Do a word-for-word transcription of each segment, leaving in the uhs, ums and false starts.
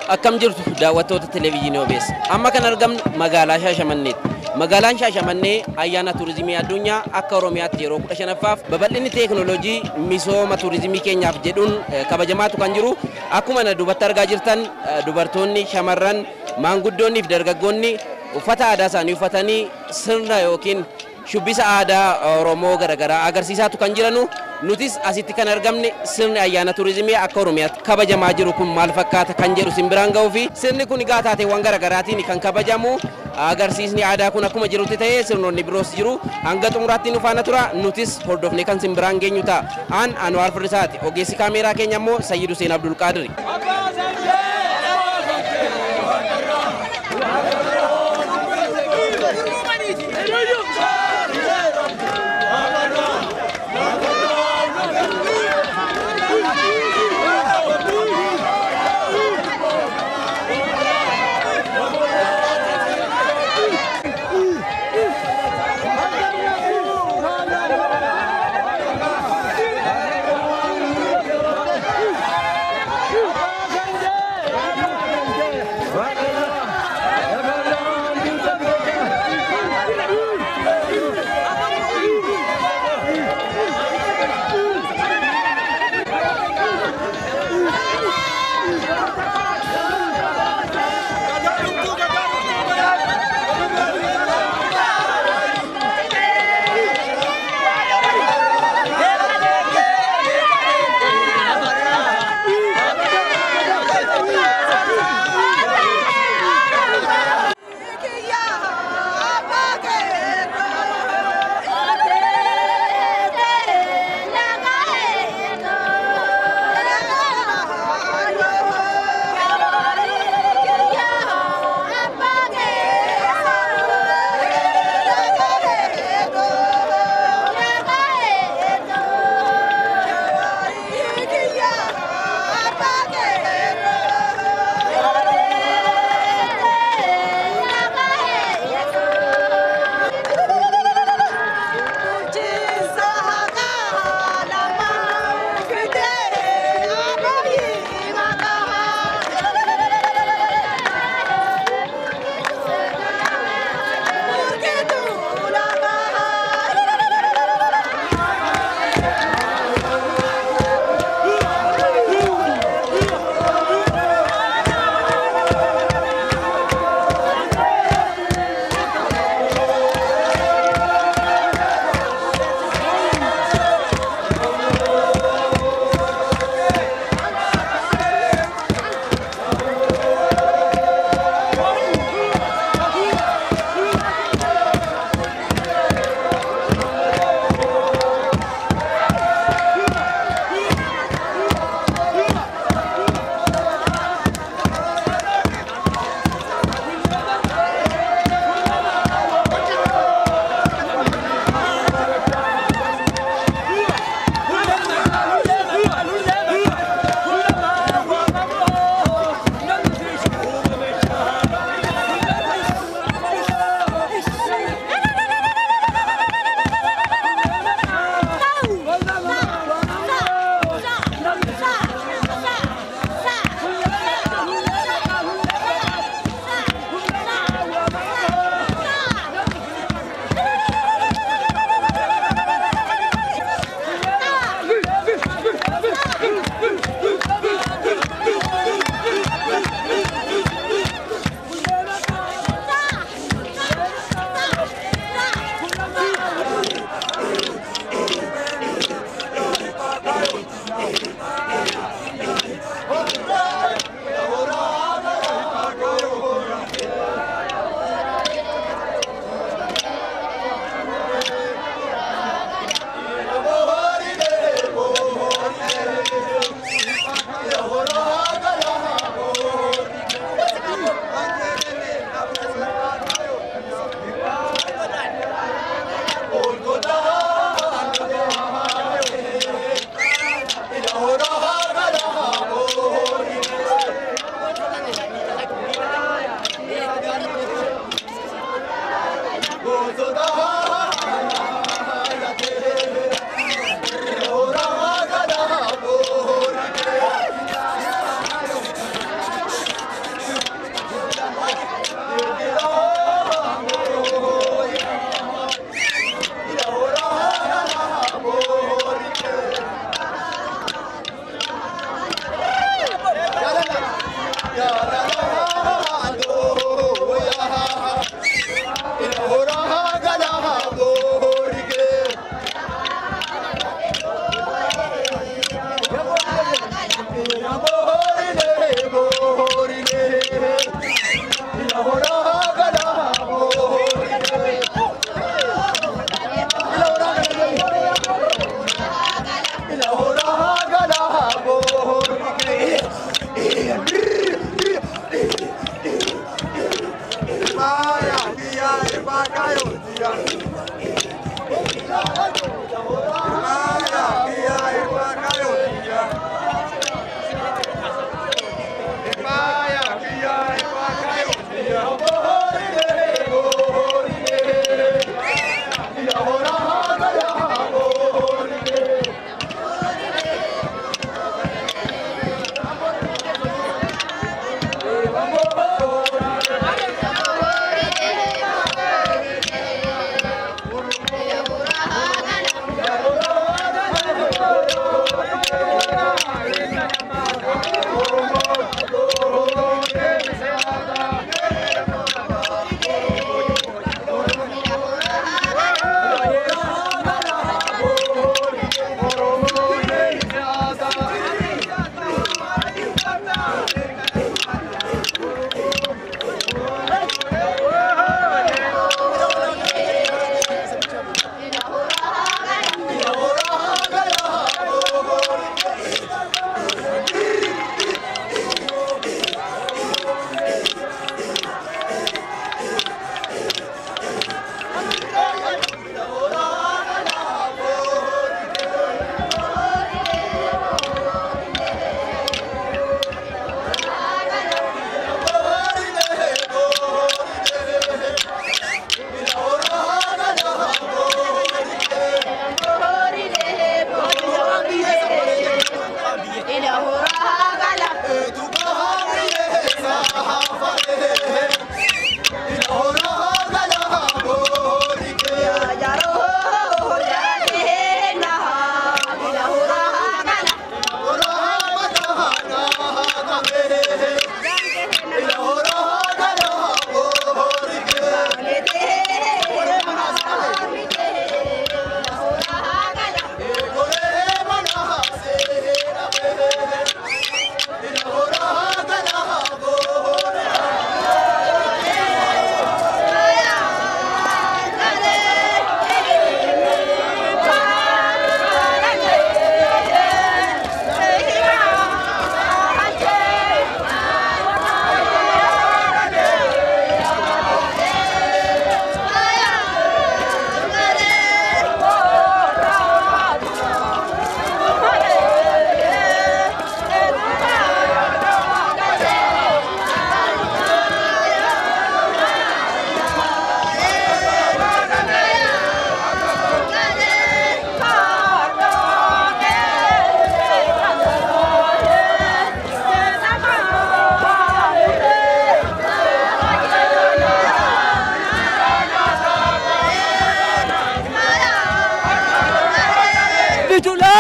akkam jirtu daawwattoota televiizyinii O B S. Amma kan argamnu magaalaa Shaashamanneeti. Magaalaan Shaashamannee ayyaana turizimii addunyaa akka Oromiyaatti yeroo kudha shanaffaaf babal'inni teekinooloojii misooma turizimii keenyaaf jedhuun kabajamaatu kan jiru. Akkuma na duubatti argaa jirtan dubartoonni, shamarran, maanguddoonni fi dargaggoonni uffata aadaa isaanii uffatanii sirna yookiin shubbisa aadaa Oromoo garaagaraa agarsiisaatu kan jiranu. Nutis asitti kan argamne sirni ayyaana turizimii akka Oromiyaatti kabajamaa jiru kun maal fakkaata kan jedhu simbiraan ga'uu fi sirni kun egaa taateewwan garaagaraatiin kan kabajamu. Agarsiisni aadaa kun akkuma jirutti ta'ee sirnoonni biroos jiru. Hanga xumuraatti nu faana tura. Nutis hordofnee kan simbiraan geenyu ta'a. Aan Anwaar Firdisaati. Ogeessi kaameeraa keenya immoo Sayyid Hussein Abdul Qaadiri. Come on!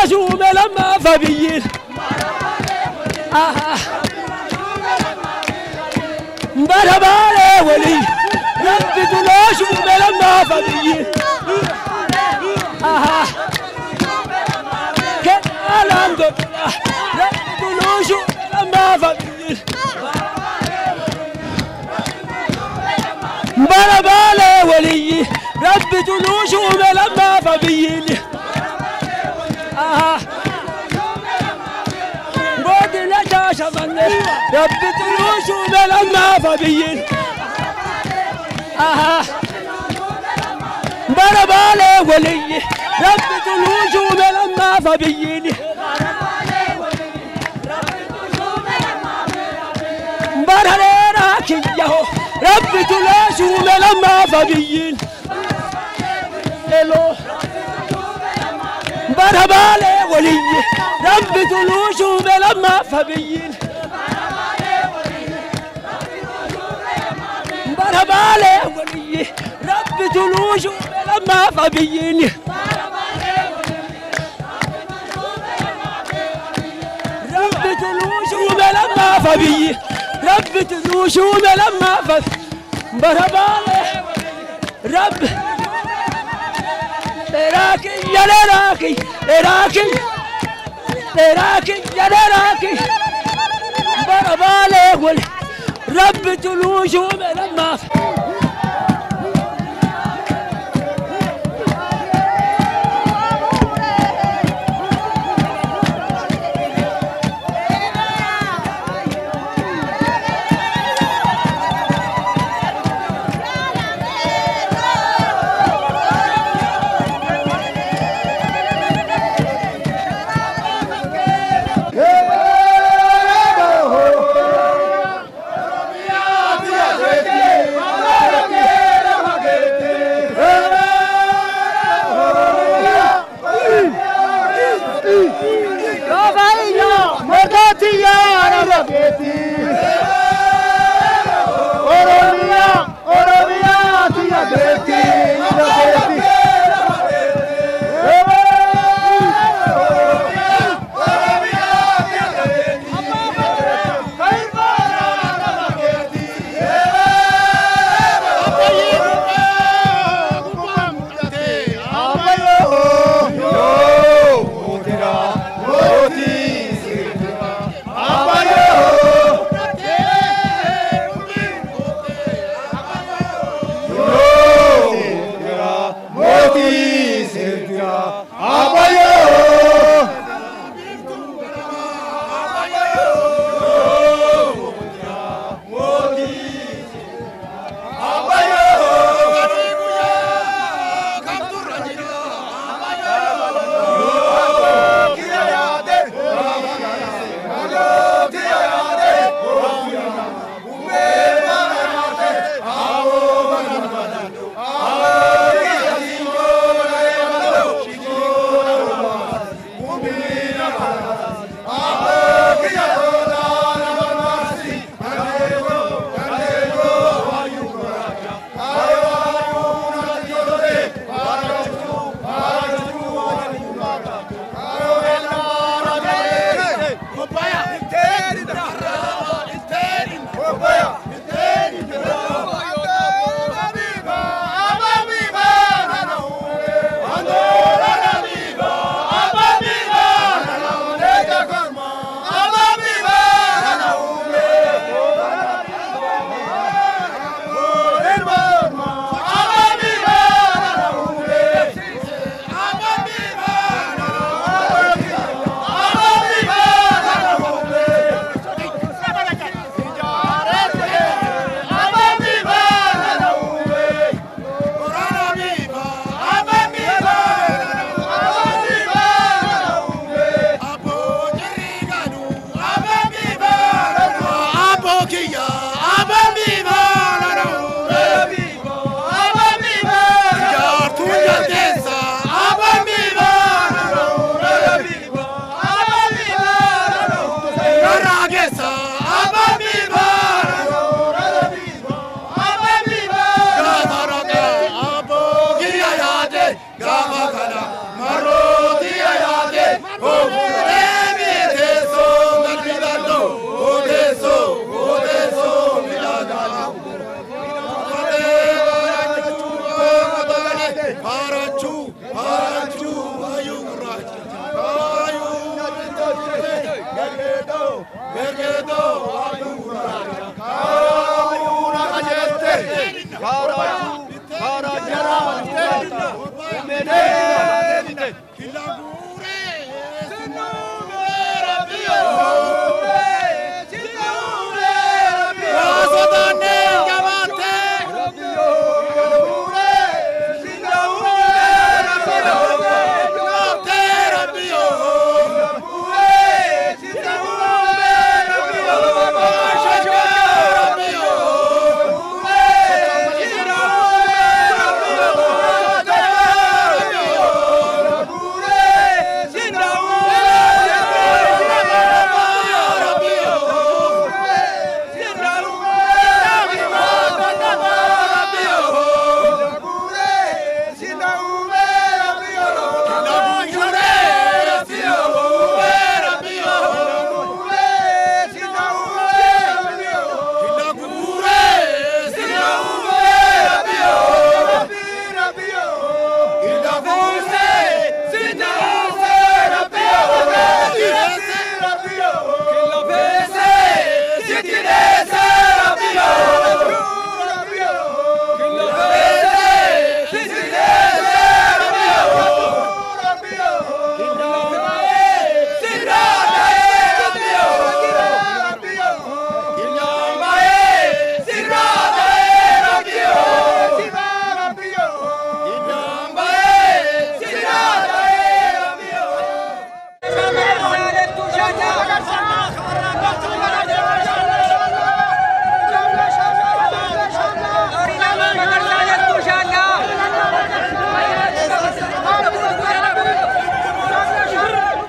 شوم لما فبيين آه بربالي ولي ربي تلو شوم لما فبيين آه كلام دبلا ربي تلو شوم لما فبيين بربالي ولي ربي تلو شوم لما فبيين آه بودنا جاشا من ربي تلوش وملما فبيين آه بربالي ولي ربي تلوش وملما فبيين برهلي راكي يهو ربي تلوش وملما فبيين إلو برهبالي ولي ربي تلوش وملما فبيين برهبالي ولي ربي تلوش وملما فبيين ربي تلوش وملما فبيين ربي تلوش وملما فبيين برهبالي رب راكي يا راكي راكي راكي يا راكي بربالي ولي رب تلوش وملما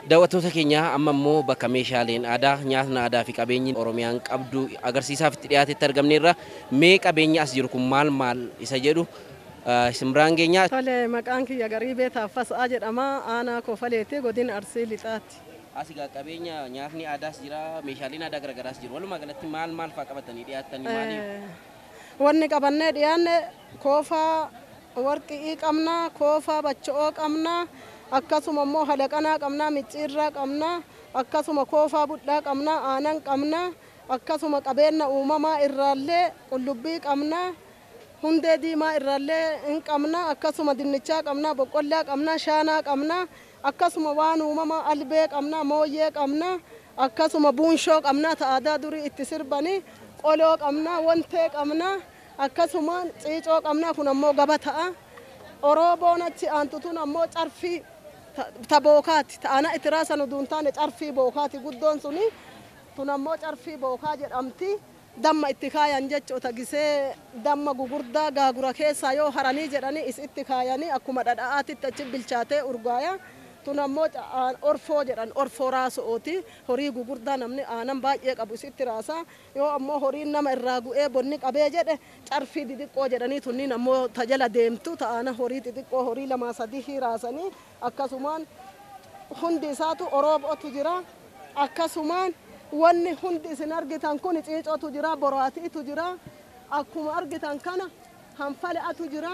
Daawwattoota keenya amma immoo bakka meeshaaleen aadaa nyaatni aadaa fi qabeenyi Oromiyaan qabdu agarsiisaaf itti dhiyaatetti argamneerra. Mee qabeenya as jiru kun maal maal isa jedhu simraan keenya. Tole maqaan kiyya Gariibee Taaffasaa jedhama. Aanaa Kofaleeti godina Arsii Lixaati. Asigaa qabeenya nyaatni aadaas jira meeshaaleen aadaa garagaraas jiru. Walumaa galatti maal maal fa'aa qabatanii dhiyaatanii maaliif? Wanni qabannee dhiyaanne koofaa warqii qabna, koofaa bacha'oo qabna. Akkasuma immoo halaqanaa qabna, micciirraa qabna, akkasuma koofaa budhaa qabna, aanan qabna, akkasuma qabeenya uumamaa irraallee qullubbii qabna, hundee diimaa irraallee hin qabna, akkasuma dinnichaa qabna, boqqollaa qabna, shaanaa qabna, akkasuma waan uumamaa albee qabna, mooyyee qabna, akkasuma buunshoo qabna, aadaa durii itti sirbanii, qoloo qabna, wantee qabna, akkasuma ciicoo qabna, kun ammoo gabata'a. Orooboon achi aantutuun ammoo carfii ta bookaati ta'ana itti raasan uduun taane carfii bookaati guddoon suni tun ammoo carfii bookaa jedhamti damma itti kaayan jechuudha gisee damma gugurdaa gaagura keessaa yoo haranii jedhanii is itti kaayanii akkuma dhadha'aatitti achi bilchaatee urgaaya tun ammoo orfoo jedhan orfoo raaso'ooti horii gugurdaa namni aanan baay'ee qabu is itti raasa yoo ammoo horiin nama irraa gu'ee bonni qabee jedhe carfii xixiqqoo jedhanii tunniin ammoo tajala deemtu ta'ana horii xixiqqoo horii lamaa sadii raasanii akkasumaan hundi isaatu oroobotu jira akkasumaan wanni hundi isin argitan kun ciicootu jira boraatiitu jira akkuma argitan kana hanfale'atu jira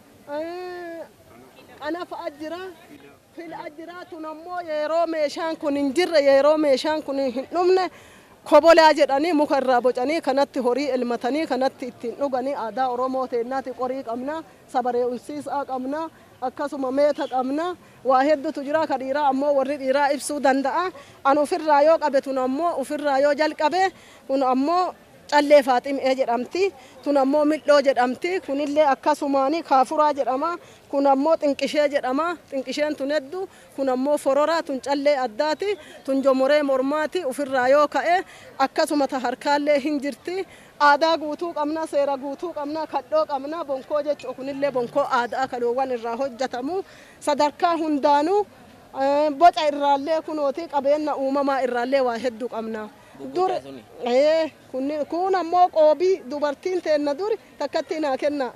qanafa'a jira fil'a jira tun ammoo yeroo meeshaan kun hin jirre yeroo meeshaan kun hin dhumne kobolaa jedhanii muka irraa bocanii kanatti horii elmatanii kanatti ittiin dhuganii aadaa Oromoo teennaati qorii qabna sabaree unsiisaa qabna akkasuma meeta qabna waa hedduutu jira ka dhiiraa ammoo warri dhiiraa ibsuu danda'a an ofirraa yoo qabe tun ammoo ofirraa yoo jalqabe kun ammoo callee faaximee jedhamti tun ammoo midhoo jedhamti kunillee akkasumaani kaafuraa jedhama kun ammoo xinqishee jedhama xinqisheen tun heddu kun ammoo fororaa tun callee addaati tun jomoree mormaati ofirraa yoo ka'e akkasuma ta harkaallee hin jirti aadaa guutuu qabna seera guutuu qabna kadhoo qabna bonkoo jechuun kunillee bonkoo aadaa kadhoowwan irraa hojjetamu sadarkaa hundaanuu boca irraallee kunooti qabeenya uumamaa irraallee waa hedduu qabna. Dur eh kun ammoo qoobii dubartiin teenna duri takkatti naa kenna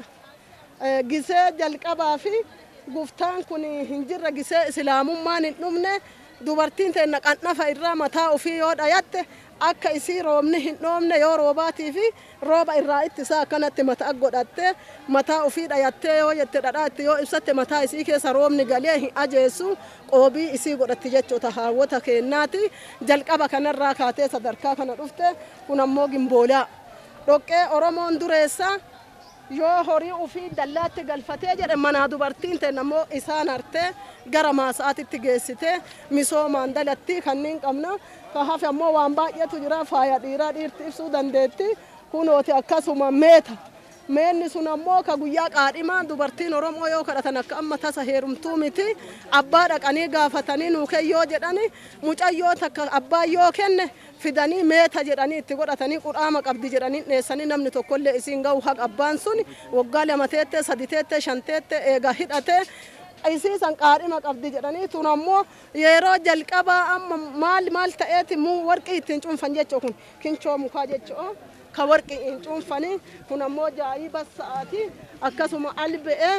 gisee jalqabaa fi guftaan kun hin jirre gisee islaamummaan hin dhumne dubartiin teenna qannafa irraa mataa ofii yoo dhayatte akka isii roobni hin dhoomne yoo roobaatii fi rooba irraa ittisaa akkanatti mataa godhatte mataa ofii dhayattee yoo jette dhadhaatti yoo ibsatte mataa isii keessa roobni galee hin ajeessu qoobii isii godhatti jechuudha haawwata keennaati jalqaba kanarraa kaatee sadarkaa kana dhufte kun ammoo gimboolaa dhoqqee Oromoon dureessa yoo horii ofii dallaatti galfatee jedhe manaa dubartiin ta'e ammoo isaan hartee gara maasaatitti geessite misoomaan dalatti kanneen qabna ka hafe ammoo waan baay'eetu jira faaya dhiiraa dhiirti ibsuu dandeetti kunooti akkasuma meeta meenni sun ammoo ka guyyaa qaadhimaa dubartiin Oromoo yoo kadhatan akka amma tasa heerumtuu miti abbaa dhaqanii gaafatanii nuu keyyoo jedhani mucayyoo takka abbaa yoo kenne fidanii meeta jedhanii itti godhatanii qudhaama qabdi jedhanii dheessanii namni tokkollee isiin ga'u haq abbaan sun waggaa lama teettee sadi teettee shan teettee eega hidhatee isiisan qaadhima qabdi jedhanii tun ammoo yeroo jalqabaa amma maal maal ta'eeti muu warqii ittiin cuunfan jechuu kun kinchoo mukaa jechuu ka warqii hin cuunfanii kun ammoo jaayiba sa'aati akkasuma albe'ee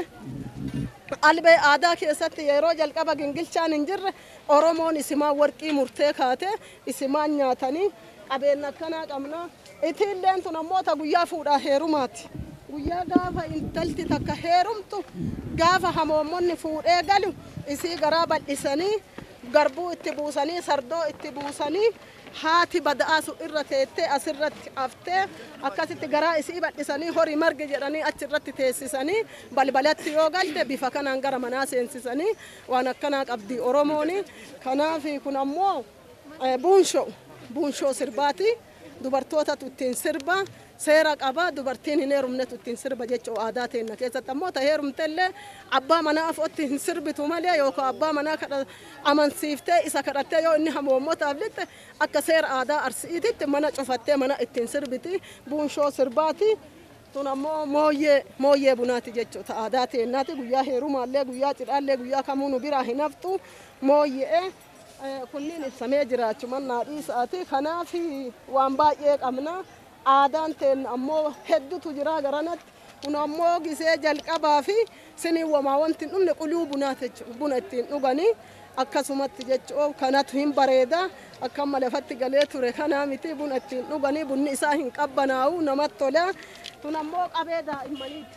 albee aadaa keessatti yeroo jalqaba gingilchaan hin jirre Oromoon isimaa warqii murtee kaate isimaan nyaatanii qabeenya akkanaa qabna itiilleen tun ammoo ta guyyaa fuudhaa heerumaati guyyaa gaafa intalti takka heerumtu gaafa hamoommonni fuudhee galu isii garaa bal'isanii garbuu itti buusanii sardoo itti buusanii haati bada'aasu irra teettee asirratti aftee akkasitti garaa isii bal'isanii horii margi jedhanii achirratti teessisanii balbalatti yoo galte bifa kanaan gara manaa seensisanii waan akkanaa qabdi Oromooni kanaaf kun ammoo buunshoo buunshoo sirbaati dubartootatu ittiin sirba seera qaba dubartiin hin heerumnetu ittiin sirba jechuu aadaa teenna keessatti ammoo ta heerumtellee abbaa manaa afootti hin sirbitu malee yookaan abbaa manaa amansiiftee isa kadhattee yoo inni hamoommotaaf litte akka seera aadaa Arsiititti mana cufattee mana ittiin sirbiti buunshoo sirbaati tun ammoo mooyyee mooyyee bunaati jechuudha aadaa teennaati guyyaa heerumaallee guyyaa cidhaallee guyyaa kamuu nu biraa hin haftu mooyyee kunniin ibsamee jiraachuu mannaa dhiisaati. Kanaaf waan baay'ee qabna. Aadaan teenya ammoo hedduutu jira garanatti. Kun ammoo gisee jalqabaa fi sinii wamaa wanti hin dhumne quluu bunaati buna ittiin dhuganii akkasumatti jechuun kanatu hin bareeda. Akkama lafatti galee ture kanaa miti buna ittiin dhuganii bunni isaa hin qabbanaa'u namatti tola. Kun ammoo qabee daa'immaniiti.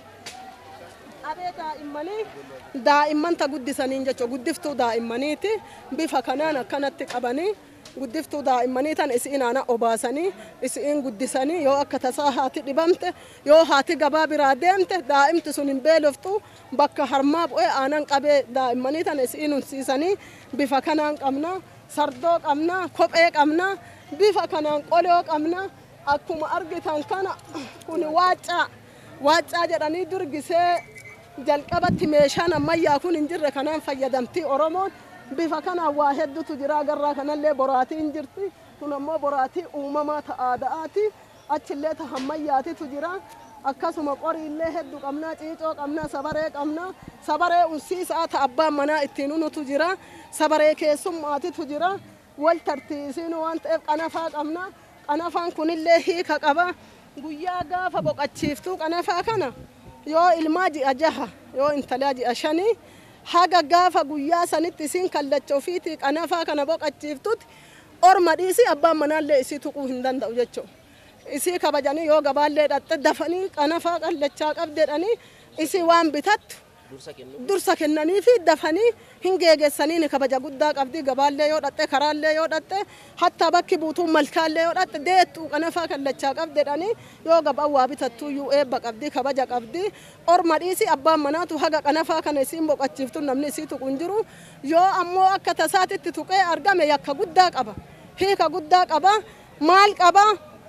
Qabee daa'immanii daa'immanta guddisaniin jechuudha. Guddiftuu daa'immaniiti. Bifa kanaan akkanatti qabanii guddiftuu daa'immanii tan isiin aana obaasanii isiin guddisanii yoo akka tasaa haati dhibamte yoo haati gabaa biraa deemte daa'imti sun hin beeloftu bakka harmaa bu'ee aanan qabee daa'immanii tan isiin hunsiisanii bifa kanaan qabna. Sardoo qabna, kophee qabna, bifa kanaan qolee qabna. Akkuma argitan kana kun waaccaa waaccaa jedhanii durgisee jalqabatti meeshaan ammayyaa kun hin jirre kanaan fayyadamtii Oromoon. Bifa kanaan waa hedduutu jira agarraa kanallee boraatii hin jirti. Kun ammoo boraatii uumamaa ta aadaati. Achillee ta ammayyaatitu jira. Akkasuma qoriillee hedduu qabna, ciicoo qabna, sabaree qabna. Sabaree unsiisaa ta abbaan manaa ittiin unutu jira. Sabaree keessummaatitu jira. Wal tartiisiin waan ta'eef qanafaa qabna. Qanafaan kunillee hiika qaba. Guyyaa gaafa boqachiiftuu qanafaa kana yoo ilmaa ji'a jaha yoo intalaa ji'a shanii haga gaafa guyyaa sanitti isiin kallacha ofiitii qanafaa kana boqachiiftutti orma dhiisii abbaan manaallee isii tuquu hin danda'u jechuudha. Isii kabajanii yoo gabaallee dhatte dafanii qanafaa qallachaa qabdeedhanii isii waan bitattu dursa kennanii fi dafanii hin geegessanii ni kabaja guddaa qabdi. Gabaallee yoo dhatte karaallee yoo dhatte hatta bakki buutuun malkaallee yoo dhatte deettuu qanafaa kallachaa qabdeedhanii yoo gabaan waa bitattuu iyyuu eebba qabdi kabaja qabdi. Orma dhiisii abbaan manaatu haga qanafaa kana isiin boqachiiftu namni isii tuqu hin jiru. Yoo ammoo akka tasaatitti tuqee argame yakka guddaa qaba. Hiika guddaa qaba. Maal qaba?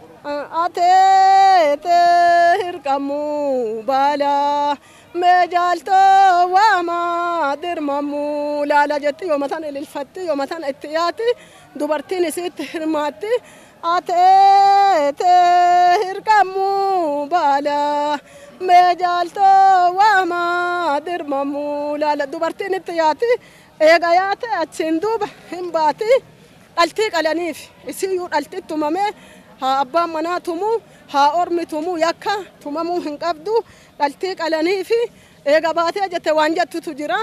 Ate hirqamu baala meejaalto waama dirmamu laala jetti yoo matan ililfatti yoo matan itti yaati dubartiin isiitti hirmaatti. Ate hirqamu baala meejaalto waama dirmamu laala dubartiin itti yaati. Eega yaate achiin duuba hin baati. Dhaltii qalaniif isiyyuu dhaltii tumamee haa abbaan manaa tumuu haa ormi tumuu yakka tumamuu hin qabdu. Dhaltii qalanii fi eega baatee jette waan jettutu jira.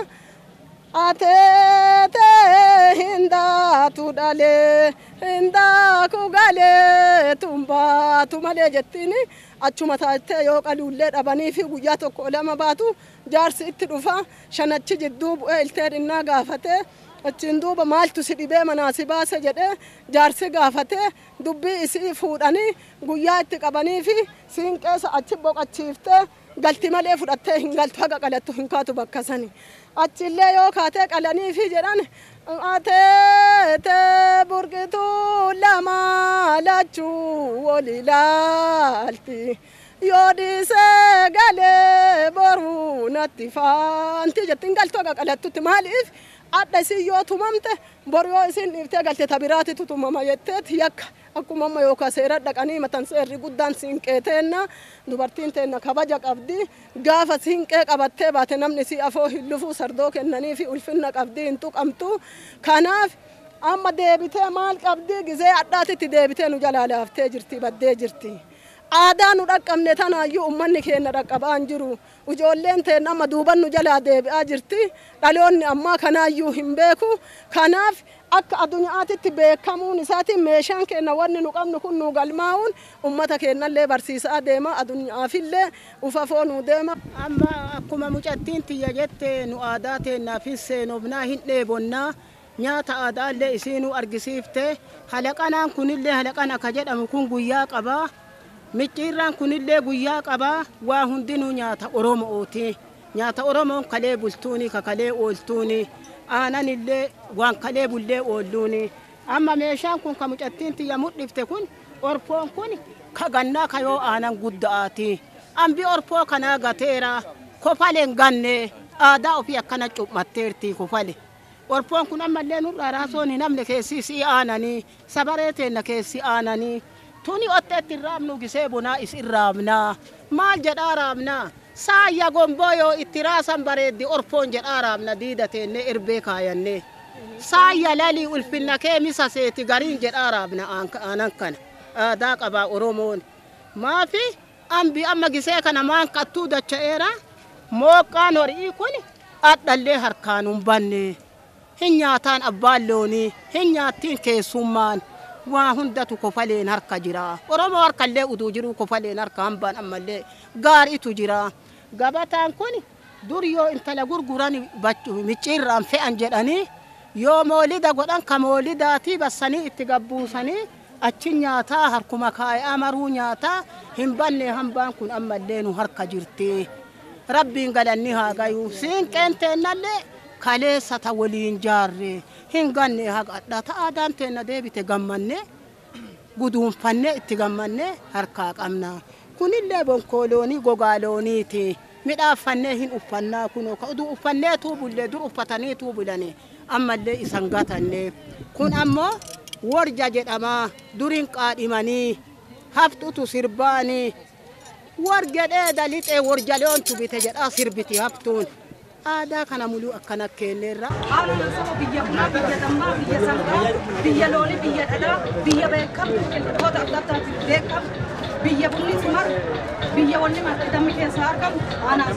Ate hindaatu dhalee hindaaku galee tumbaatu malee jettiin achuma taatee yoo qaluullee dhabanii fi guyyaa tokko lama baatu jaarsi itti dhufa shanachi jidduu bu'ee iltee dhinnaa gaafatee achiin duuba maaltu si dhibee manaa si baase jedhee jaarsi gaafatee dubbii isii fuudhanii guyyaa itti qabanii fi siinqeessa achi boqachiiftee galti malee fudhattee hin galtu haga qalattu hin kaatu bakka sani. Achillee yoo kaatee qalanii fi jedhan ate burqituu lama lachuu wal ilaalti. Yoo dhiisee galee boruu natti faanti jettiin galtu haga qalattutti maaliif? Adda isii yoo tumamte bor yoo isiin dhiiftee galte tabiraatitu tumama jetteet yakka akkuma amma yookaan seera dhaqanii matan seerri guddaan siinqee teenna dubartiin teenna kabaja qabdi. Gaafa siinqee qabattee baate namni isii afoo hin lufu sardoo kennanii fi ulfinna qabdi hin tuqamtu. Kanaaf amma deebitee maal qabdi gizee addaatitti deebitee nu jalaa laaftee jirti baddee jirti. Aadaa nu dhaqqabne tanaayyuu uummanni keenya dhaqqabaa hin jiru. Ijoolleen teenya amma duuban nu jalaa deebi'aa jirti. Dhaloonni ammaa kanaayyuu hin beeku. Kanaaf akka addunyaatitti beekamuun isaatiin meeshaan keenya wanni nu qabnu kun nu galmaa'uun uummata keenyallee barsiisaa deema addunyaafillee ufafoo nu deema. Amma akkuma mucattiin tiyya jette nu aadaa teenyaafis seenofnaa hin dheebonnaa. Nyaata aadaallee isiinuu argisiifte. Halaqanaan kunillee halaqana ka jedhamu kun guyyaa qabaa. Micciirraan kunillee guyyaa qabaa. Waa hundinuu nyaata Oromooti. Nyaata Oromoon kalee bultuuni ka kalee ooltuuni. Aananillee waan kalee bullee oolluuni. Amma meeshaan kun ka mucattiin tiyya mudhifte kun orpoon kun ka gannaa ka yoo aanan gudda'aati. Ambi orpoo kanaa gateera kofaleen ganne aadaa ofii akkana cuuphatteerti kofale. Orpoon kun ammallee nurraa raasoon hin namne keessi si aananii sabaree teenna keessi aananii. Tuni otteetti raabnu gisee bunaa isin raabnaa. Maal jedhaa raabnaa? Saayya gomboo yoo itti raasan bareeddi orpoon jedhaa raabna diida teennee irbee kaayannee. saayya lalii ulfinna kee misa seeti gariin jedhaa raabna aanan kana aadaa qabaa Oromoon maafi ambi amma gisee kana maan qattuu dacha'eera mooqqaan horii kun adhallee harkaan hin banne hin nyaataan abbaan loonii hin nyaattiin keessummaan waa hundatu kofaleen harka jira Oromoo harkallee uduu jiru kofaleen harka hambaan ammallee gaariitu jira gabataan kun dur yoo intala gurguran micciirraan fe'an jedhanii yoo moolida godhan ka moolidaatii bassanii itti gabbuusanii achi nyaataa harkuma kaayee amaruu nyaataa hin banne hambaan kun ammallee nu harka jirti rabbiin galanni haa gayu siinqeen teennallee kaleessa ta waliin jaarre hin ganne haqadha ta aadaan teenna deebite gammanne guduunfanne itti gammanne harkaa qabna kunillee bonkooloonii gogaalooniiti midhaafannee hin uffannaa kunoo ka uduu uffannee tuubullee dur uffatanii tuubulanii ammallee isan gatanne kun ammoo warja jedhama durin qaadhimanii haftutu sirbaanii wargedhee dalixee warjaleon tubite jedhaa sirbiti haftuun aadaa kana muluu akkana kenneerra haala nasaba biyya bunaa biyya dammaa biyya sangaa biyya loonii biyya dhadhaa biyya beekamtu qilxoota adda addaatti beekamu biyya bunni simar biyya wanni marqidammi keessaa argamu aanaa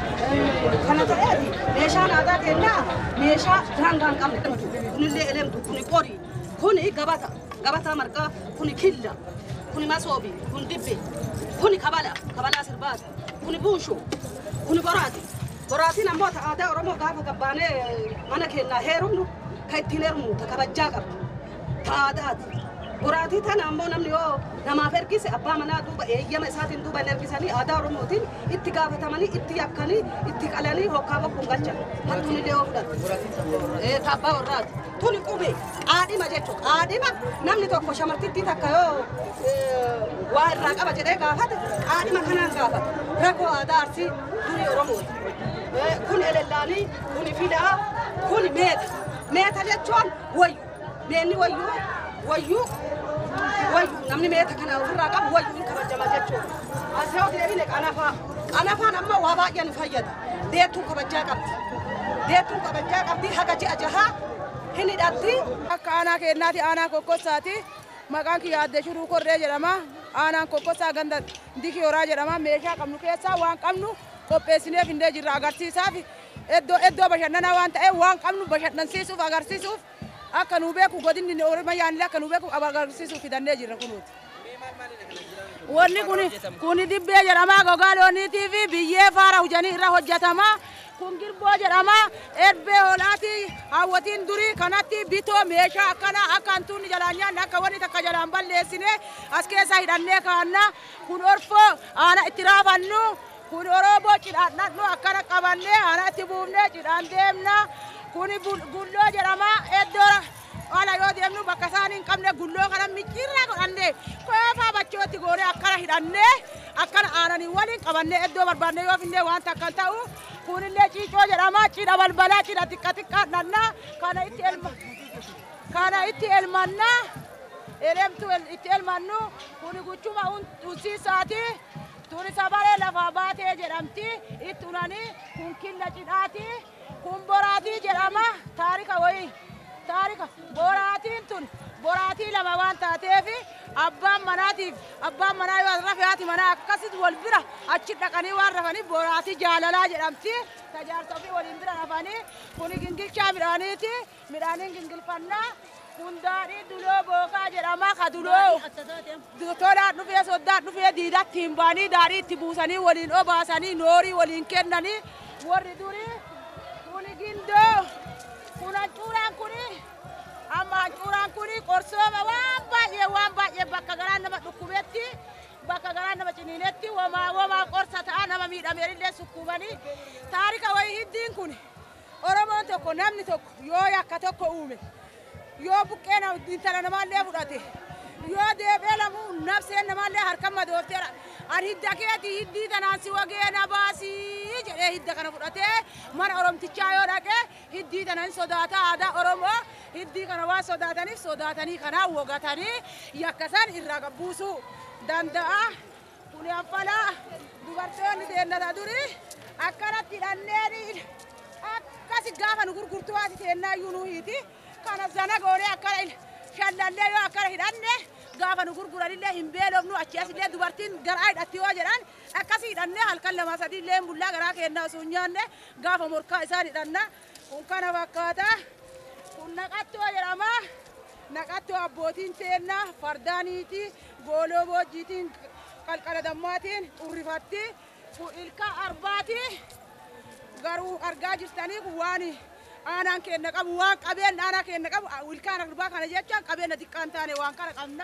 sana kana ta'eeti meeshaan aadaa kennaa meeshaa daangaa hin qabne kunillee elemtu kuni qorii kuni gabata gabata marqaa kuni killa kuni masoobii kuni dibbe kuni kabala kabala sirbaata kuni buushu kuni boraati boraatiin ammoo aadaa Oromoo gaafa gabbaanee mana kennaa heerumnu ka ittiin heerumnu ta kabajjaa qabdu ta aadaati boraatii tana ammoo namni yoo namaaf ergise abbaa manaa duuba eeyyama isaatiin duuba hin ergisanii aadaa Oromootiin itti gaafatamanii itti yakkanii itti qalanii hokkaa bokkuun galchan hattuun illee yoo fudhatu ta abbaa warraati tuni qubee qaadhima jechuudha qaadhima namni tokko shamartittii takka yoo waa irraa qaba jedhee gaafate qaadhima kanaan gaafata rakkoo aadaa arsii durii Oromooti kun elellanii kun fidaa kun meeta meeta jechuun wayyu meenni wayyu wayyu wayyu namni meeta kana ofirraa qabu wayyu hin kabajama jechuudha asirraa deebine qanafaa qanafaan amma waa baay'een fayyada deettuu kabajaa qabdi deettuu kabajaa qabdi haga ji'a jahaa hin hidhatti akka aanaa kennaati aanaa kokkosaati maqaan kiyya adde shuruu korree jedhama aanaan kokkosaa ganda dikiyooraa jedhama meeshaa qabnu keessaa waan qabnu qopheessineef hindee jirra agarsiisaaf iddoo iddoo bashannanaa waan ta'eef waan qabnu bashannansiisuuf agarsiisuuf akka nu beeku godinni Oromiyaanillee akka nu beeku agarsiisuuf fidannee jirra kunuuti. Wanni kuni kuni dibbee jedhama gogaa looniitii fi biyyee faara hojanii irra hojjetama kun girboo jedhama erbee hoolaati hawwatiin durii kanatti bitoo meeshaa akkana akka hantuunni jalaan nyaanne akka wanni takka jalaan balleessine as keessa hidhannee kaanna kun orfoo aana itti raafannu kun Oromoo cidhaan nu akkana qabanne aana itti buufne cidhaan deemna kun gulloo jedhama iddoo ala yoo deemnu bakka isaan hin qabne gulloo kana micciirraa godhanne koofaa bachootti goone akkana hidhanne akkana aananii waliin qabanne iddoo barbaanne yoo finne waan takkan ta'u kunillee ciicoo jedhama cidha balbalaa cidha xiqqa xiqqaa dhanna kana itti elma kana itti elmanna elemtu itti elmannu kuni guchuma unsiisaati tuni sabaree lafaa baatee jedhamti itti unanii kun killa cidhaati kun boraatii jedhama taarika wayii taarika boraatiin tun boraatii lama waan taateef abbaan manaatiif abbaan manaa yoo rafe haati manaa akkasitti wal bira achi dhaqanii waan rafanii boraatii jaalalaa jedhamti tajaajila ofii waliin bira rafanii kuni gingilchaa midhaaniiti midhaaniin gingilfannaa kun daadhii duloo bookaa jedhama ka duloo tolaa dhufee soddaa dhufee diidatti hin baanii daadhii itti buusanii waliin obaasanii noorii waliin kennanii warri durii kuni gindoo kun hancuuraan kuni amma hancuuraan kuni qorsooma waan baay'ee waan baay'ee bakka garaan nama dhukkubetti bakka garaan nama ciniinetti wamaa wamaa qorsa ta'a nama miidhameerillee sukkubanii taarika wayii hiddiin kun Oromoon tokko namni tokko yoo yakka tokko uume yoo buqqee intala namaallee fudhate yoo deebee lamu nafseen namaallee harka madoofteera an hidda keetii hiddii tanaan si wagee na baasii jedhee hidda kana fudhatee mana Oromtichaa yoo dhaqe hiddii tanaan sodaata aadaa Oromoo hiddii kana waan sodaataniif sodaatanii kanaan wogatanii yakkasan irraa gabbuusuu danda'a kuni affalaa dubartoonni deennata durii akkanatti hidhanneeni akka akkasi gaafa nu gurgurtuu ati teennaa iyyuu nu hiiti kana zana goonee akkana shallallee yoo akkana hidhanne gaafa nu gurguranillee hin beelofnu achi asillee dubartiin garaa hidhatti yoo jedhan akkasii hidhannee halkan lama sadiillee bullaa garaa kennaa osoo hin nyaanne gaafa morkaa isaan hidhanna kun kana fakkaata kun naqattoo jedhama naqattoo abbootiin teennaa fardaaniiti gooloo boojjiitiin qalqala dammaatiin xurrifatti kun ilka arbaati garuu argaa jirtanii kun waan aanaan kenna qabu waan qabeen aanaa kenna qabu ilkaan arbaa kana jechaan qabeenya xiqqaan taane waan kana qabna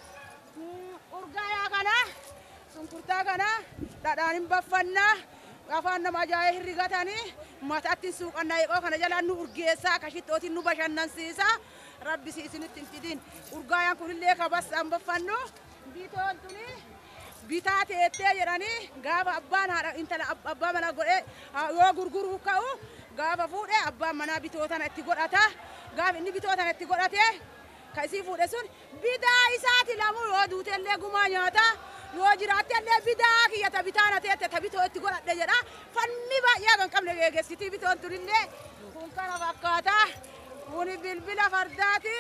urgaayaa kana sunkurtaa kana dhadhaan hin baffannaa afaan nama ajaa'ee hirrigatanii mataatti suuqannaa eeqoo kana jalaan nu urgeessaa akkasittootiin nu bashannansiisa rabbisi isinitti hin fidin urgaayaan kunillee kabassaan baffannu bitoon tuni bitaa teettee jedhanii gaafa abbaan haadha intala abbaa manaa godhee yoo gurguruu ka'u gaafa fuudhee abbaan manaa bitootan itti godhata gaafa inni bitootan itti godhate ka isii fuudhe sun bitaa isaati lamu yoo duutellee gumaa nyaata yoo jiraattellee bitaa kiyyata bitaana teette ta bitoo itti godhadhe jedha fanni baay'ee kan qabne geegessitii bitoon tunillee kun kana fakkaata kuni bilbila fardaati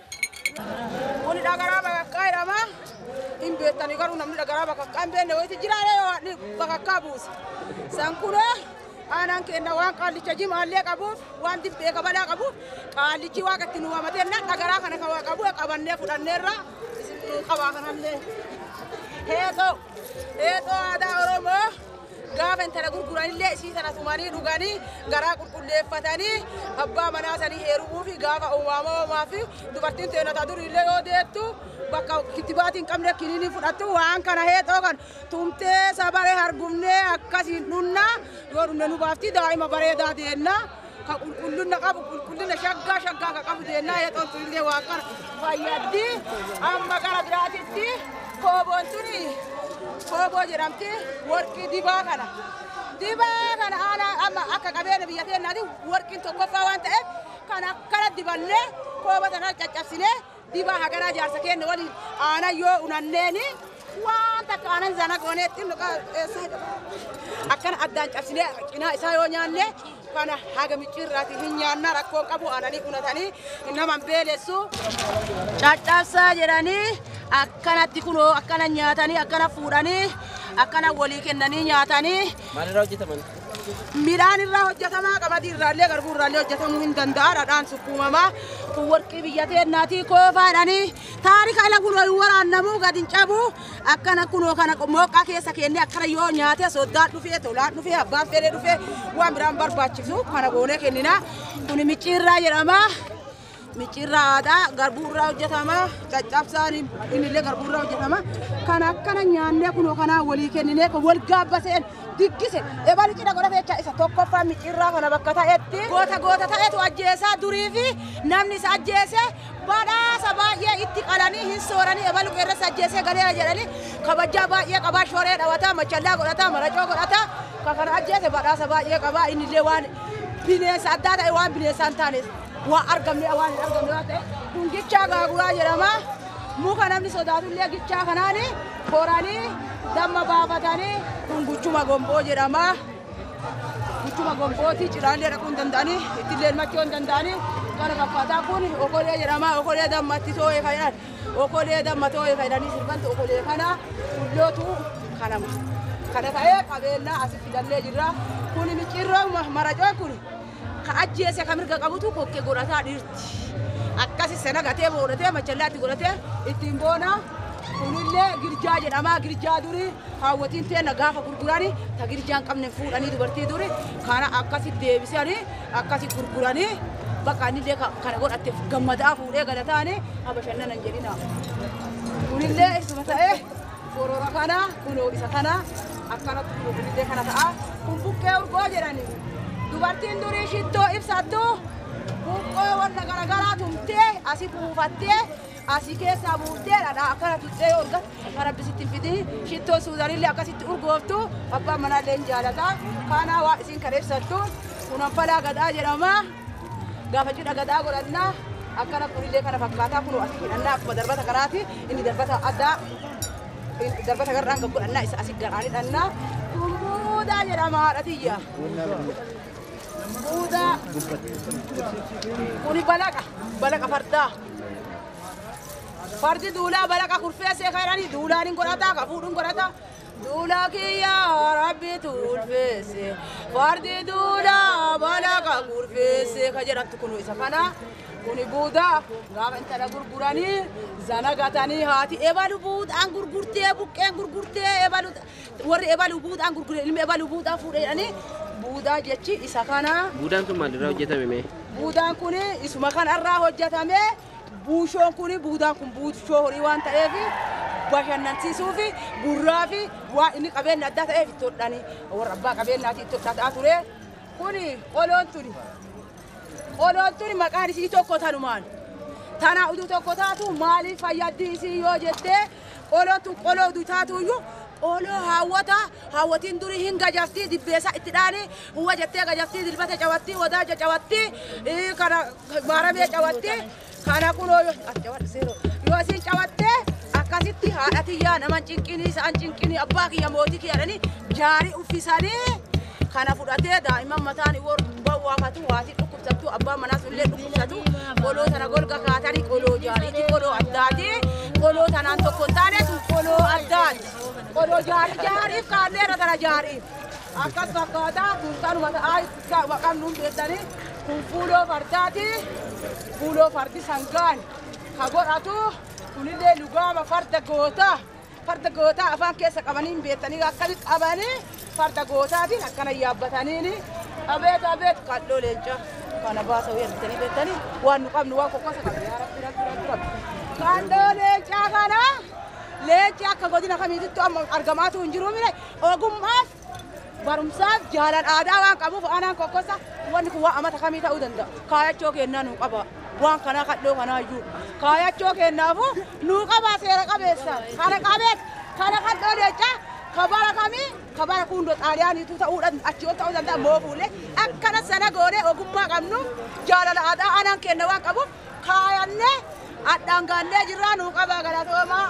kuni dhagaraa bakakkaa jedhama hin beektanii garuu namni dhagaraa bakakkaa hin beekne wayiiti jiraale yoo bakakkaa buusa san kunoo aanaan kenna waan qaallicha jimaallee qabuuf waan dibbee kabalaa qabuuf qaallichi waaqatti nu waamatenna dhagaraa kana kan waa qabu qabannee fudhanneerra qabaa kanallee heexoo heexoo aadaa oromoo gaafa intala gurguranillee isii sana tumanii dhuganii garaa qulqulleeffatanii abbaa manaa sanii heerumuu fi gaafa uumamaa uumaa fi dubartiin teenataa duriillee yoo deettu bakka kittibaatiin qabne kiniinii fudhattu waan kana heexoo kan tumtee sabaree hargumnee akkasiin dhunna yoo dhunne nu baafti daa'ima bareedaa deenna ka qulqullina qabu qulqullina shaggaa shaggaa ka qabu deenna heexoon tunillee waan kana fayyaddi amma gara biraatitti kooboon tuni kooboo jedhamti warqii dibaa kana dibaa kana aanaa amma akka qabeenya biyya teennaati warqiin tokkoffaa waan ta'eef kan akkana dibannee kooboo sana caccabsinee dibaa hagaraa jaarsa keenya waliin aanaa yoo unanneeni waan takka aanan zana gooneetti akkana addaan cabsinee cinaa isaa yoo nyaanne kana haga micciirraati hin nyaanna rakkoon qabu aananii unatanii naman beelessu caccabsaa jedhanii akkanatti kunoo akkana nyaatanii akkana fuudhanii akkana walii kennanii nyaatanii maalirraa hojjetaman midhaan irraa hojjetamaa qamadii irraallee garbuu irraallee hojjetamuu hin danda'a dhadhaan sukkuumamaa kun warqii biyya teennaatii koofaadhanii taarika ala kunoo hin waraannamuu gad hin cabu akkana kunoo kana mooqqaa keessa kennee akkana yoo nyaate soddaan dhufee tolaan dhufee abbaan fedhee dhufee waan biraan barbaachisu kana goonee kennina kuni micciirraa jedhama micciirraa aadaa garbuu irraa hojjetama caccabsaan innillee garbuu irraa hojjetama kan akkana nyaannee kunoo kanaa walii kenninee kan wal gaabbaseen diggise ebali cidha godhate jecha isa tokkoffaa micciirraa kana bakka ta'etti goota goota ta'etu ajjeesaa durii fi namni isa ajjeese badhaasa baay'ee itti qalanii hin sooranii ebalu qeerrasa ajjeesee galeera jedhanii kabajaa baay'ee qabaa shooree dhawataa machallaa godhataa maracoo godhataa kan kana ajjeese badhaasa baay'ee qabaa innillee waan bineensa addaa ta'e waan bineensaan taanes waan argamne waan hin argamne waan ta'e kun gichaa gaaguraa jedhama muka namni sodaatullee gichaa kanaani horanii damma baafatanii kun guchuma gomboo jedhama guchuma gombooti ciraallee dhaquu hin danda'anii ittillee machuu hin danda'anii kana fakkaataa kun okolee jedhama okolee dammatti too'ee fayyadhan okolee damma too'ee fayyadanii sirbantu okolee kana tullootu kanama kana ta'ee qabeenya asii fidallee jirra kun micciirroo maracoon kun ka ajjeese ka mirga qabutu kokkee godhataa dhiirti akkasi sana gatee boodhatee machallaatti godhatee ittiin boona kunillee girjaa jedhama girjaa durii hawwatiin teenna gaafa gurguranii ta girjaan qabne fuudhanii dubartii durii kana akkasi deebisanii akkasi gurguranii bakka innillee kana godhatte gammadaa fuudhee galataanii habashannanan jedhina kunillee isuma ta'ee gorora kana kunoo isa kana akkanatti kunillee kana ta'a kun buqqee urgoo jedhanii dubartiin durii shittoo ibsattu buqqoo wanta garagaraa tumtee asii buufattee asii keessaa buuftee dhadhaa akkana tuttee urga karabbisitti fidii shittoo suudanillee akkasitti urgooftu abbaan manaallee hin jaalata kaanaa waa isiin kana ibsattu kunan falaa gadaa jedhama gaafa cidha gadaa godhannaa akkana kunillee kana fakkaataa kun asii hidhannaa akkuma darbata garaati inni darbata addaa darbata garraan kan godhannaa isa asii garaan hidhannaa kun buudaa jedhama haadhatiyya buuda kuni balaqa balaqa fardaa fardi duulaa balaqa kurfeessee kayranii duulaan hin godhataa ka fuudhuun godhataa duulaa kiyya rabbi tulfeesse fardi duulaa balaqa kurfeessee ka jedhamtu kunu isa kana kuni buuda gaafa intala gurguranii zana gatanii haati ebalu buudhaan gurgurtee buqqeen gurgurtee ebalu warri ebalu buudhaan gurguree ilmi ebalu buudhaan fuudhanii buudaa jechi isa kana. Buudaan tun maalirraa hojjetame mee? Buudaan kun isuma kanarraa hojjetame buushoon kun buudaan kun buushoo horii waan ta'eef bashannansiisuu fi gurraa fi waan inni qabeenya addaa ta'eef itti hodhanii warra abbaa qabeenyaati itti hodhataa ture kuni qoloon tuni. Qoloon tuni maqaan isii tokko tanumaan tana uduu tokko taatu maaliif fayyaddi isii yoo jettee qoloon tun qoloo uduu taatuyyuu qoloo hawwata hawwatiin durii hin gajaftii dibbeessa itti dhaanii huwa jettee gajaftii dilbata cawattii wadaaja cawattii kana maaramee cawattii kana kunoo yoo isin cawattee akkasitti haadha tiyyaa naman cinqinii isaan cinqinii abbaa kiyya mootii kiyyadhanii jaarii uffisanii kana fudhatee daa'imman mataan waafatu waati dhukkubsattu abbaan manaas illee dhukkubsatu qoloo tana golga kaatanii qoloo jaariiti qoloo addaati qoloo tanaan tokko hin taane sun qoloo addaati qoloo jaarii jaariif kaanneera tana jaariif akkas fakkaataa kun kanuma ta'aa maqamnuun beektanii kun fuuloo fardaati fuuloo fardi sangaan ka godhatu kunillee lugaama farda gootaa farda gootaa afaan keessa qabanii beektanii akkamitti qabanii farda gootaatiin akkana yaabbataniini abeet abeet kadhoo leenca kana baasa weertanii beektanii waan nu qabnu waan kokkosa qabna yaa rabbi rabbi rabbi rabbi kadhoo leencaa kana leenci akka godina kamiititti amma argamaatu hin jiru mire ogummaaf barumsaaf jaalan aadaa waan qabuuf aanaan kokkosa wanni kun waan amata kamii ta'uu danda'a kaayachoo kennaa nu qaba waan kana kadhoo kanaayyuu kaayachoo kennaafu nu qaba seera qabeessa kana qabeet kana kadhoo leencaa kabara kami kabara kundo xaaliyaanii tu ta'uudhaan achi ol ta'uu danda'a moofuulee akkana sana goonee ogummaa qabnu jaalala aadaa aanaan kenna waan qabuuf kaayannee addaan gaannee jirraa nuu qabaa galatoomaa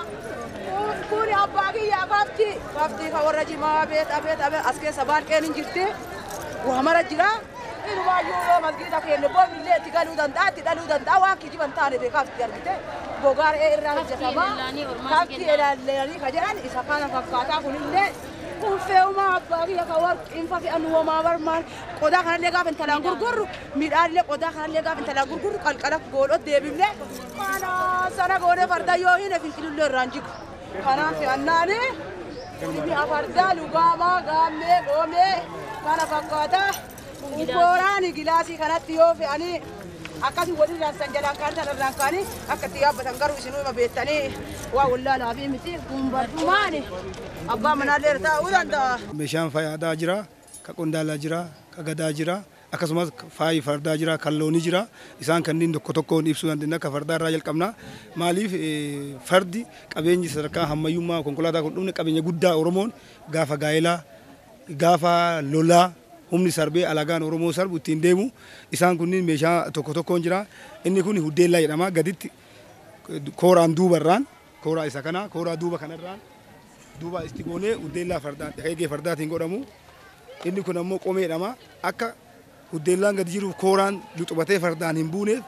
kuni abbaa kiyyaa kafti kafti ka warra jimaa beet abeet abeet as keessa baanqeen hin jirti waa mara jira inumaayyuu yoo masgiida kenne boonillee itti galuu danda'a itti dhaluu danda'a waan kijiban taane beekafti argite bogaaree irraa hojjetama kafti ilaalleanii ka jedhan isa kana fakkaataa kunillee kun fe'uma abbaa kiyya ka warqiin fa fe'an homaa barmaan qodaa kanallee gaafa intalaan gurgurru midhaanillee qodaa kanallee gaafa intalaan gurgurru qalqala goolot deebifne kana sana goone farda yoo hine finqilullee irraan jigu kanaan fe'annaani mi'a fardaa lugaamaa gaammee goomee kana fakkaataa Boorani gilaasii kanatti yoo fe'anii akkasii walirraan san jalaan kaan sanarraan kaanii akka itti yaabbatan garuu isinuma beektanii waa wallaalaa fi miti gumbardumaani abbaan manaallee ta'uu danda'a. Meeshaan faayaa jira, ka qondaalaa jira, ka gadaa jira, akkasumas faayi fardaa jira, kan loonii jira. Isaan kanneen tokko tokkoon ibsuu dandeenya akka fardaa irraa jalqabna. Maaliif fardi qabeenyi sadarkaa hammayyummaa konkolaataa kun dhumne qabeenya guddaa Oromoon gaafa gaa'elaa, gaafa lolaa humni sarbee alagaan Oromoo sarbu ittiin deemu isaan kunniin meeshaa tokko tokkoon jira. Inni kun huddeellaa jedhama. Gaditti kooraan duubarraan kooraa isa kana kooraa duuba kanarraan duuba itti goonee huddeellaa fardaan eegee fardaatiin godhamu. Inni kun ammoo qomee jedhama. Akka huddeellaan gadi jiru kooraan luxubatee fardaan hin buuneef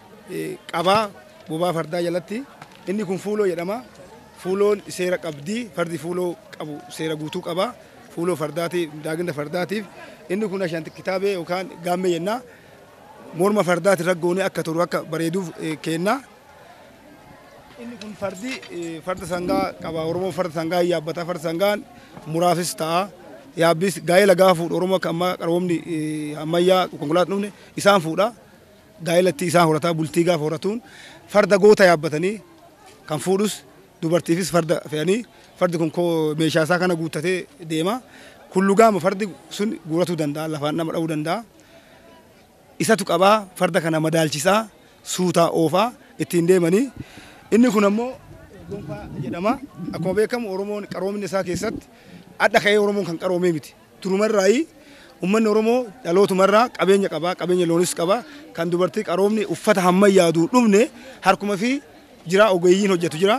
qabaa bobaa fardaa jalatti. Inni kun fuuloo jedhama. Fuuloon seera qabdii fardi fuuloo qabu seera guutuu qaba. Fuuloo fardaatiif daagina fardaatiif inni kun ashanti kitaabee yookaan gaammee jenna morma fardaati raggoonee akka turu akka bareeduuf kenna. Inni kun fardi farda sangaa qaba. Oromoo farda sangaa yaabbata. Farda sangaan muraafis ta'a. Yaabbis gaa'ela gaafa fuudhu Oromoo akka ammaa qaroomni ammayyaa konkolaataa dhufne isaan fuudha. Gaa'elatti isaan horataa bultii gaafa horatuun farda goota yaabbatanii kan fuudhus dubartiifis farda fe'anii fardi kun meeshaa isaa kana guuttatee deema. Kullugaama fardi sun guuratuu danda'a lafaan nama dha'uu danda'a. Isatu qabaa farda kana madaalchisaa suutaa oofaa ittiin deemanii. Inni kun ammoo gonfaa jedhama. Akkuma beekamu Oromoon qaroomina isaa keessatti adda ka'ee Oromoon kan qaroomee miti. Turumarraayi uummanni Oromoo dhalootumarraa qabeenya qabaa qabeenya loonis qabaa kan dubartii qaroomni uffata hammayyaaduu dhumne harkuma fi jira ogeeyyiin hojjetu jira.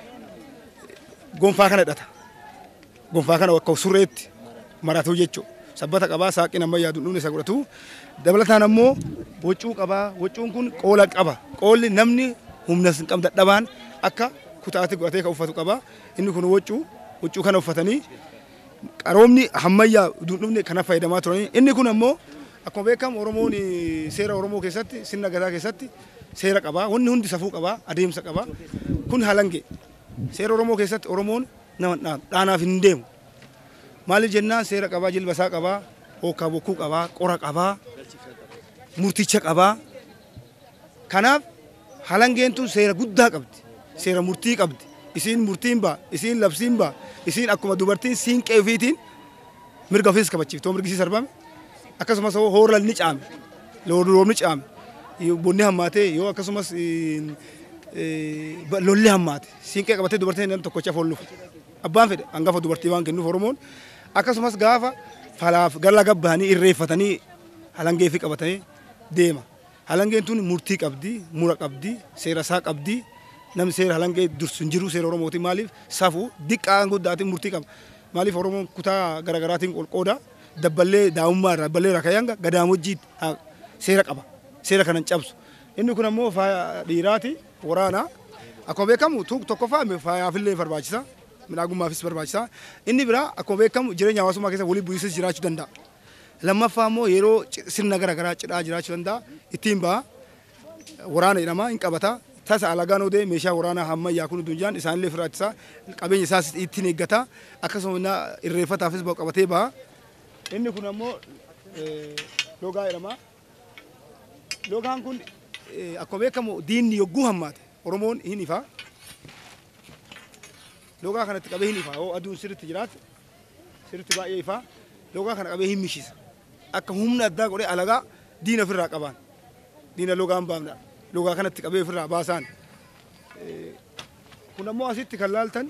Gonfaa kana hidhata. Gonfaa kana akka surreetti maratu jechuudha. sabbata qabaa saaqin ammayyaa dhumne isa godhatu dabalataan ammoo waccuu qabaa waccuun kun qoola qaba qoolli namni humna hin qabne dadhabaan akka kutaatti godhatee kan uffatu qaba inni kun waccuu waccuu kana uffatanii qaroomni ammayyaa dhumne kana fayyadamaa turanii inni kun ammoo akkuma beekamu Oromoon seera Oromoo keessatti sirna gadaa keessatti seera qabaa wanni hundi safuu qabaa adeemsa qabaa kun halangee seera Oromoo keessatti Oromoon nama dhaanaaf hin deemu maaliif jennaan seera qabaa jilbasaa qabaa hookaa bokkuu qabaa qora qabaa murticha qabaa kanaaf halangeen tun seera guddaa qabdi seera murtii qabdi isiin murtiin baa isiin labsiin baa isiin akkuma dubartiin siinqee ofiitiin mirga ofiis kabachiiftoo mirgisiis arbame akkasumas hoorral ni caame roobni caame bonni hammaatee yoo akkasumas lolli hammaate siinqee qabatee dubartiin namni tokkocha foolluuf abbaan fedhe hangafa dubartii waan kennuuf Oromoon akkasumas gaafa falaaf gala gabbaanii irreeffatanii halangee fi qabatanii deema halangeen tun murtii qabdi mura qabdi seera isaa qabdi namni seera halangee dursu hin jiru seera Oromootiin maaliif safuu diqqaan guddaatiin murtii qaba maaliif Oromoon kutaa garaagaraatiin qolqooda dabballee daa'ummaa irraa dabballee irraa kayanga gadaamojjii seera qaba seera kanan cabsu inni kun ammoo faaya dhiiraati waraana akkuma beekamu tokkoffaa faayaafillee barbaachisa midhaagummaafis barbaachisa inni biraa akkuma beekamu jireenya hawaasummaa keessa walii bu'iinsis jiraachuu danda'a lammaffaa immoo yeroo sirna garaagaraa cidhaa jiraachuu danda'a ittiin ba'a waraana jedhama hin qabata tasa alagaan odee meeshaa waraanaa ammayyaa kun dunjaan isaanillee firaachisaa qabeenya isaas ittiin eeggata akkasuma irreeffataafis ba'u qabatee ba'a inni kun ammoo logaa jedhama logaan kun akkuma beekamu diinni yogguu hammaate Oromoon hin ifa logaa kanatti qabee hin ifa yoo aduun sirriitti jiraate sirriitti baay'ee ifa logaa kana qabee hin mishisa akka humna addaa godhee alagaa diina ofirraa qabaan diina logaan baafna logaa kanatti qabee ofirraa baasaan kun ammoo asitti kan laaltan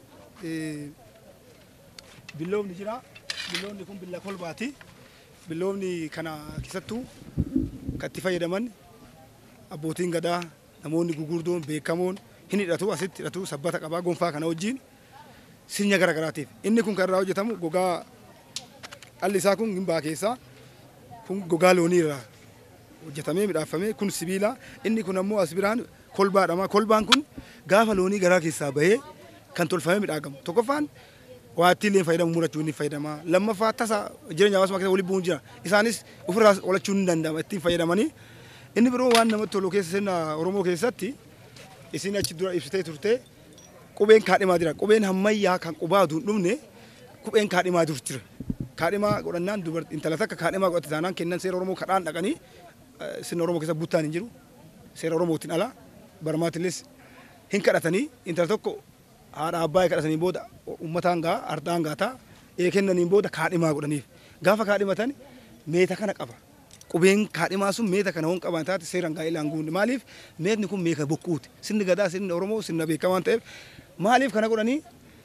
billoomni jira billoomni kun billa kolbaati billoomni kana keessattuu katti fayyadaman abbootiin gadaa namoonni gugurdoon beekamoon hin hidhatu asitti hidhatu sabbata qabaa gonfaa kana wajjin sirna garaagaraatiif inni kun kan irraa hojjetamu gogaa dhalli isaa kun gimbaa keessaa kun gogaa loonii irraa hojjetamee midhaafamee kun sibiila inni kun ammoo as biraan kolbaadhama kolbaan kun gaafa loonii garaa keessaa bahee kan tolfamee midhaagamu tokkoffaan waatti illee fayyadamu murachuu ni fayyadama lammaffaa tasa jireenya hawaasummaa keessa walii bu'uun jira isaanis ofirraa qolachuu ni danda'ama ittiin fayyadamanii inni biroo waan namatti tolu keessa sirna Oromoo keessatti isin achi dura ibsitee turte qubeen kaadhimaa jira qubeen ammayyaa kan qubaatu hin dhumne qubeen kaadhimaa dur jira kaadhimaa godhannaan dubartii intala takka kaadhimaa godhate taanaan kennan seera Oromoo kadhaan dhaqanii sirna Oromoo keessa buttaan hin jiru seera Oromootiin ala barmaatilis hin kadhatanii intala tokko haadha abbaa kadhatanii booda uummataan gaa ardaan gaataa ee kennaniin booda kaadhimaa godhaniif gaafa kaadhimatan meeta kana qaba qubeen kaadhimaa sun meeta kana hon qaban taate seeraan gaa'elaan guunni maaliif meetni kun meeka bokkuuti sirni gadaa sirni Oromoo sirna beekamaan ta'eef maaliif kana godhanii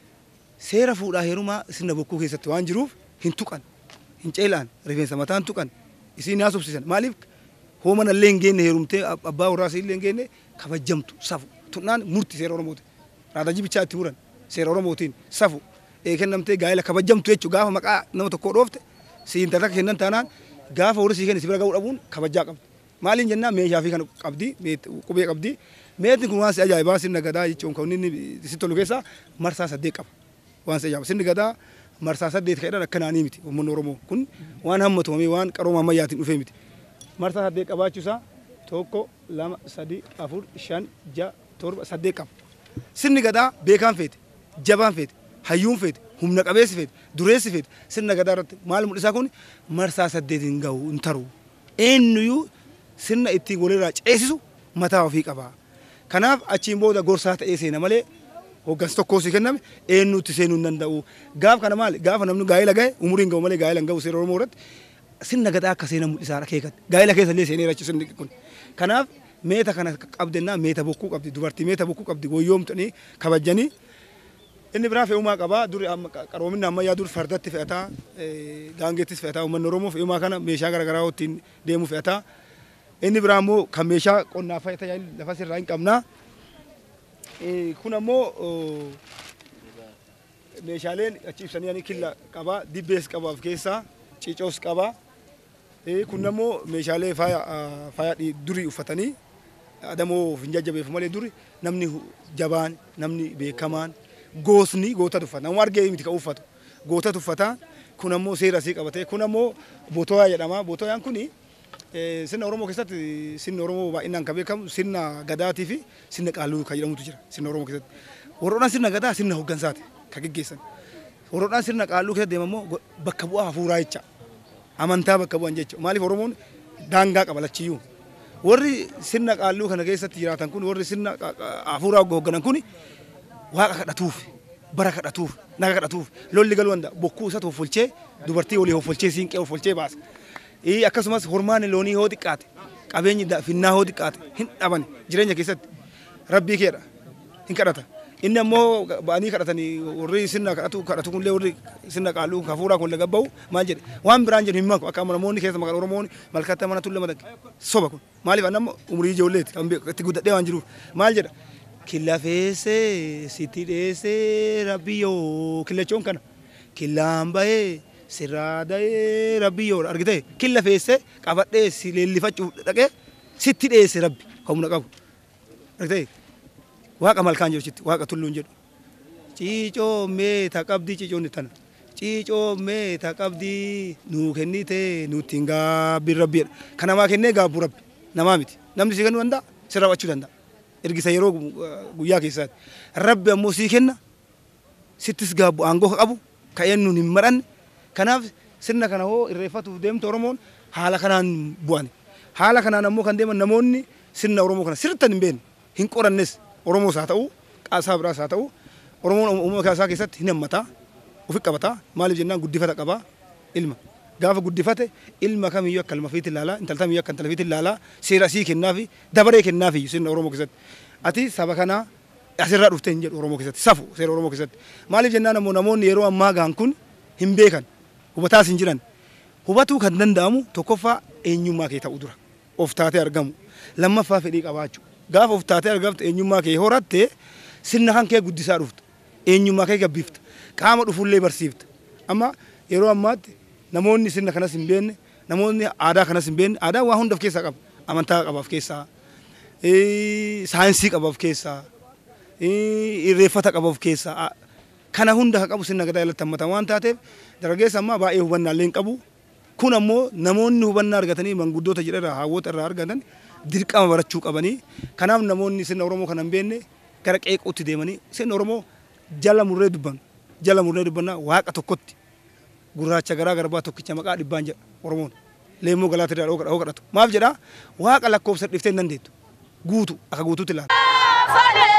seera fuudhaa heerumaa sirna bokkuu keessatti waan jiruuf hin tuqan hin ceelaan rifeensa mataan tuqan isiin haasofsiisan maaliif hoomana illee hin geenne heerumtee abbaa warraasa illee hin geenne kabajamtu safu tunnaan murti seera Oromooti raadajii bichaa itti muran seera Oromootiin safu ee kennamtee gaa'ela kabajamtu jechuun gaafa maqaa nama tokkoo dhoofte siin takka kennan taanaan gaafa warri sii kenni si bira ga'uu dhabuun kabajaa qabdi maaliin jennaan meeshaa fi kan qabdi qubee qabdi meetni kun waan si ajaa'ibaa sirna gadaa jechuun kan inni si tolu keessaa marsaa saddeet qaba waan si ajaa'iba sirni gadaa marsaa saddeet ka'edhaan akkanaanii miti uummanni Oromoo kun waan hammatumamee waan qarooma ammayyaatiin dhufee miti marsaa saddeet qabaachuusaa tokko lama sadi afur shan ja'a torba saddeet qaba sirni gadaa beekaan feete jabaan feete hayyuun feete humna qabeessi feete dureessi feete sirna gadaa irratti maal mul'isaa kun marsaa saddeet hin ga'u hin taru eenyuyyuu sirna ittiin walirraa ceesisu mataa ofii qaba kanaaf achiin booda gorsaa ta'ee seena malee hoggansi tokkoo si kenname eenyutti seenuu hin danda'u gaaf kana maali gaafa namni gaa'ela ga'e umuriin ga'u malee gaa'ela hin ga'u seera Oromoo irratti sirna gadaa akka seena mul'isaadha keekatti gaa'ela keessa illee seenee rachu sirni kun kanaaf meeta kana qabdennaa meeta bokkuu qabdi dubartii meeta bokkuu qabdi goyyoomtanii kabajanii inni biraa fe'umaa qabaa dur qaroominna ammayyaa dur fardatti fe'ataa gaangeettis fe'ataa uummanni Oromoo fe'umaa kana meeshaa garaagaraa ittiin deemu fe'ataa inni biraa immoo kan meeshaa qonnaaf tajaajilu lafa sirraa hin qabnaa kun ammoo meeshaaleen achi ibsanii killa qabaa dibbees qabaaf keessaa ciicoos qaba. Kun ammoo meeshaalee faaya faaya durii uffatanii adamoo hin jajjabeeffamu malee duri namni jabaan namni beekamaan goosni gootatu uffata. Nama argee miti kan uffatu gootatu uffata. Kun ammoo seera asii qabatee kun ammoo bootoyaa jedhama. Bootoyaan kuni sirna Oromoo keessatti sirna Oromoo baay'inaan kan beekamu sirna gadaatii fi sirna qaaluu kan jedhamutu jira sirna Oromoo keessatti. Warroodhaan sirna gadaa sirna hooggansaati kan geggeessan. Warroodhaan sirna qaaluu keessatti deemamoo bakka bu'aa hafuuraa jecha. Amantaa bakka bu'an jecha. Maaliif Oromoon daangaa qaba lachiyyuu. Warri sirna qaaluu kana keessatti jiraatan kun warri sirna hafuuraa hoogganan kun waaqa kadhatuuf bara kadhatuuf naga kadhatuuf lolli galuu danda'a bokkuu isaatu hoffolchee dubartii olii hoffolchee siinqee hoffolchee baasa. Akkasumas hormaan loonii hoo xiqqaate qabeenyi finnaa hoo xiqqaate hin dhaban jireenya keessatti rabbii keedha hin kadhata. Inni ammoo ba'anii kadhatanii warri sirna kadhatu kadhatu kunillee warri sirna qaaluu hafuuraa kun laga bahu maal jedhe waan biraan jedhu hin maku akka namoonni keessa maqaan Oromoon malkatta mana tulle madaqe soba kun maaliif annamma umurii ijoolleeti kan itti guddadhee waan jiruuf maal jedha killa feesee sitti dheesee rabbiyyoo killachoon kana killaan bahee sirraa dahee rabbiyyoo argitee killa feesee qabadhee si leellifachuuf dhaqee sitti dheesse rabbi humna qabu argitee. Waaqa malkaan jirti waaqa tulluun jedhu ciicoo mee taqabdii ciicoon tana ciicoo mee taqabdii nuu kennite nutti hin gaabbiin rabbiidha kan namaa kennee gaabbu rabbi namaa miti namni sii kennuu danda'a sirra hubachuu danda'a ergisa yeroo guyyaa keessaati rabbi ammoo sii kenna sittis gaabbu aangoo qabu ka'een nuun hin madhanne kanaaf sirna kana hoo irreeffatuuf deemtu Oromoon haala kanaan bu'an haala kanaan ammoo kan deeman namoonni sirna Oromoo kana sirriitti hin beekne hin qorannes. Oromoo saa ta'u qaasaa biraas haa ta'u Oromoon uummata isaa keessatti hin hammata ofi qabata maaliif jennaan guddifata qaba ilma gaafa guddifate ilma kamiyyuu akka ilma fiitti ilaalaa intalta kamiyyuu akka intala fiitti ilaalaa seera asii kennaafi dabaree kennaafi sirna Oromoo keessatti ati saba kanaa asirraa dhuftee hin jedhu Oromoo keessatti safu seera Oromoo keessatti maaliif jennaan ammoo namoonni yeroo ammaa gahan kun hin beekan hubataas hin jiran hubatuu kan danda'amu tokkoffaa eenyummaa kee ta'uu dura of taatee argamu lammaffaa fedhii qabaachuu. Gaafa of taatee argamte eenyummaa kee horatte sirna kan kee guddisaa dhufta eenyummaa kee gabbifta qaama dhufullee barsiifta amma yeroo ammaatti namoonni sirna kanas hin beekne namoonni aadaa kanas hin beekne aadaa waa hunda of keessaa qaba amantaa qaba of keessaa saayinsii qaba of keessaa irreeffata qaba of keessaa kana hunda qabu sirna gadaa irratti hammata waan taateef dargaggeessa ammaa baay'ee hubannaallee hin qabu kun ammoo namoonni hubannaa argatanii manguddoota jedharraa hawwoota irraa argatan dirqama barachuu qabanii kanaaf namoonni sirna Oromoo kana hin beekne gara qeequutti deemanii sirna Oromoo jala murree dubban jala murree dubbanna waaqa tokkotti gurraacha garaa garbaa tokkicha maqaa dhibbaan jedha Oromoon leemmoo galaata irraa dhoo kadhatu maaf jedhaa waaqa lakkoofsa dhiftee hin dandeettu guutu akka guutuutti ilaala.